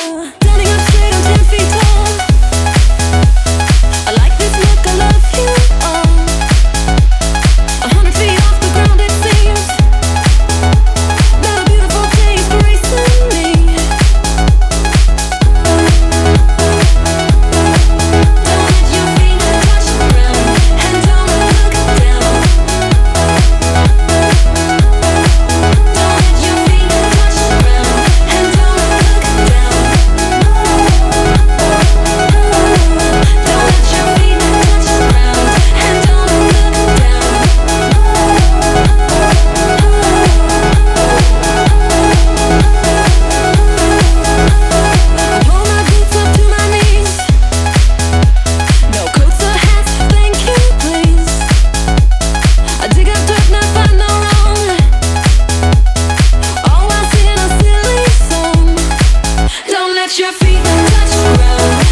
Standing up straight, I'm 10 feet tall. I like this look, I love you all. 100 feet off the ground it seems. Got a beautiful taste gracing me. Don't let your feet touch the ground, and don't look down. Don't let your feet touch the ground, and don't look down. Don't let your feet touch the ground, and don't look down. I pull my boots up to my knees. No coats or hats, thank you, please. I dig up dirt, not find no wrong. All while singing a silly song. Don't let your feet touch the ground.